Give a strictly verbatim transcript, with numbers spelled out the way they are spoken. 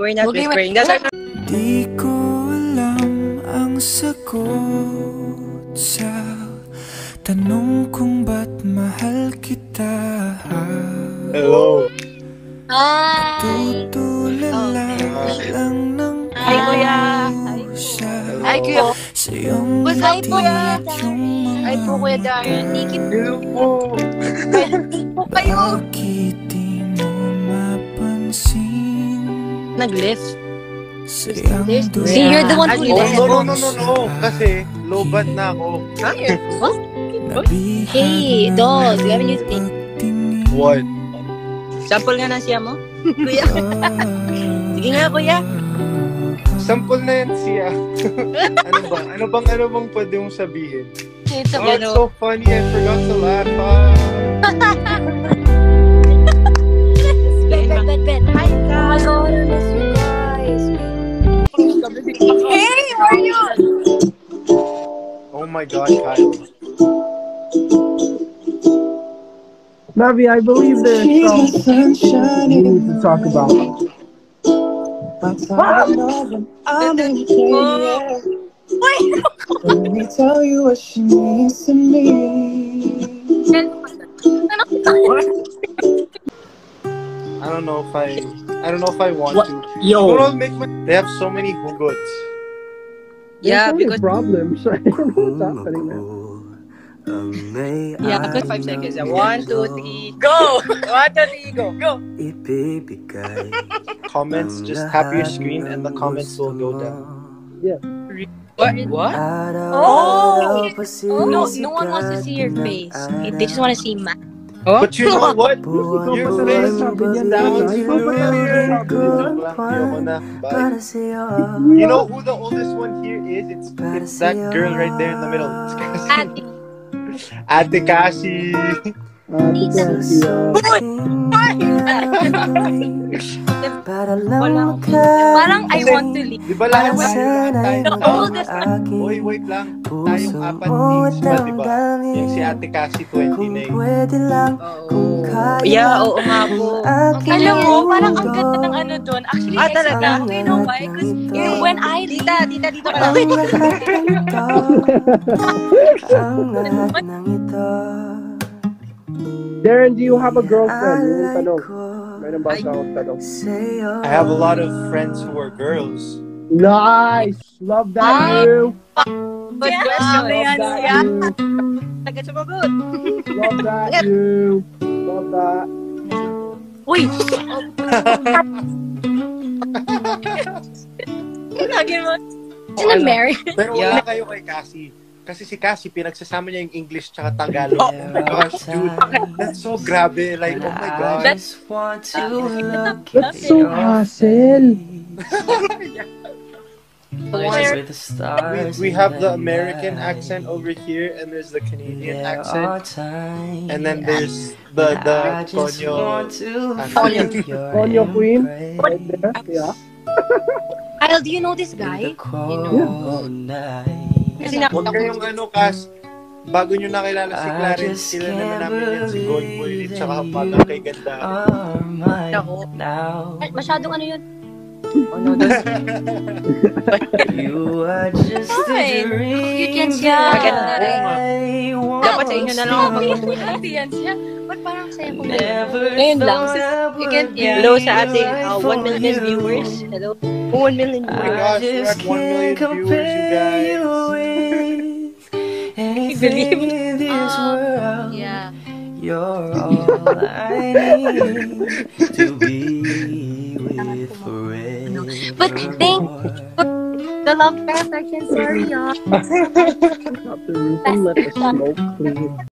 we're not okay, whispering. That's our... Di ko alam ang sagot sa tanong kung ba't mahal kita. Hello. Hi. Tutulala lang ng Hi, Kuya. Hi, Kuya. Bus, hi po, Kuya Darren. Hi po, Kuya Darren. Hello po. Po kayo. Bakit di mo mapansin? Nag-lift. See, you're the one who Oh, left. no, no, no, no, no. Kasi low bat na ako. What? Hey, dog. You have a new thing. What? Sample nga na siya mo? Kuya. Sige nga, Kuya. Sample na yan siya. Ano ba? Ano bang, ano bang pwede mong sabihin? It's Oh, it's so funny. I forgot to laugh. Ah. Bet, bet, bet, bet. Hi, guys. Oh my God, I miss you guys. Hey, how are you? Oh my God, Kyle. Navi, I believe there's something we need to talk about. I'm in pain. Let me tell you what she means to me. I don't know if I, I don't know if I want What? to. Yo. Don't make my, they have so many hugots. Yeah, There's because... problems. I don't know what's happening, man. Yeah, because five seconds. One, two, three, go! One, two, three, go! Go! Comments, just tap your screen and the comments will go down. Yeah. What? What? Oh! Oh, no, no one wants to see your face. They just want to see Matt. Oh? But you know what? Your Your face face sounds sounds familiar. You know who the oldest one here is? It's, it's that girl right there in the middle. It's Cassy. Ate Cassy. Parang I want to leave. Di ba lahat tayo? The oldest one. Oy, wait lang. Tayong apat teams ba, di ba? Yung si Ate Cassy, twenty na yun. Oh. Yeah, oo nga po. Alam mo, parang ang ganda ng ano doon. Actually, Ah, talaga? you know why? Because when I Tita, tita, dito ka lang. Darren, do you have a girlfriend? Yun yung tanong. Meron ba akong tanong? I have a lot of friends who are girls. Nice! Love that, you! Good question. Love that, you! Taga-sumagot. Love that, you! Love that. Uy! Lagi mo. In America. Pero wala Yeah. kayo kay Cassy. Kasi si Cassy, pinagsasama niya yung English tsaka Tagalog. Oh, my gosh, dude. That's so grabe. Like, oh my gosh. That's That's so hassle. We, we have the American accent over here, and there's the Canadian accent, and then there's the the Tonyo accent. Tonyo Queen. Right there. Yeah. Kyle, do you know this guy? You know? Kasi Huwag kayong ano, Cass, bago nyo nakilala si Clarence, sila naman namin yan si Goldboy, tsaka Magang kay Ganda. Ako. Ay, masyadong ano yun? Oh no, that's... You can siya. Maganda na rin. Dapat sa inyo na lang ako mag-uwi. Yan siya. Ba't parang saya ko ngayon lang? You can, yeah. Hello sa ating uh, one million viewers. Hello. one million Oh my viewers. gosh, we're at one million viewers, you guys. Anything in this world, Yeah. you're all I need to be with forever. But thank the love perfection, sorry, y'all. Stop the roof and let the smoke clear.